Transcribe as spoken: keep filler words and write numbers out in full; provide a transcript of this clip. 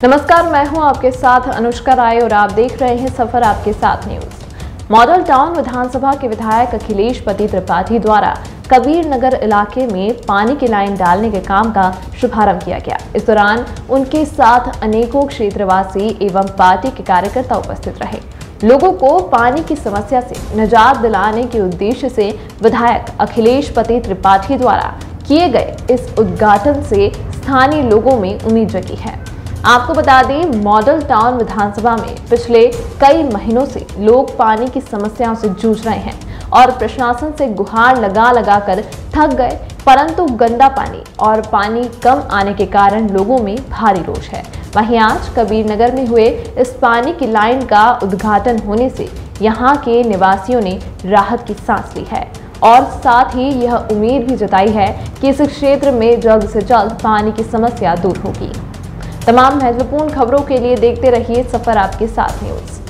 नमस्कार, मैं हूं आपके साथ अनुष्का राय और आप देख रहे हैं सफर आपके साथ न्यूज। मॉडल टाउन विधानसभा के विधायक अखिलेश पति त्रिपाठी द्वारा कबीर नगर इलाके में पानी की लाइन डालने के काम का शुभारंभ किया गया। इस दौरान उनके साथ अनेकों क्षेत्रवासी एवं पार्टी के कार्यकर्ता उपस्थित रहे। लोगों को पानी की समस्या से निजात दिलाने के उद्देश्य से विधायक अखिलेश पति त्रिपाठी द्वारा किए गए इस उद्घाटन से स्थानीय लोगों में उम्मीद जगी है। आपको बता दें, मॉडल टाउन विधानसभा में पिछले कई महीनों से लोग पानी की समस्याओं से जूझ रहे हैं और प्रशासन से गुहार लगा लगा कर थक गए, परंतु गंदा पानी और पानी कम आने के कारण लोगों में भारी रोष है। वहीं आज कबीर नगर में हुए इस पानी की लाइन का उद्घाटन होने से यहाँ के निवासियों ने राहत की सांस ली है और साथ ही यह उम्मीद भी जताई है कि इस क्षेत्र में जल्द से जल्द पानी की समस्या दूर होगी। तमाम महत्वपूर्ण खबरों के लिए देखते रहिए सफर आपके साथ न्यूज।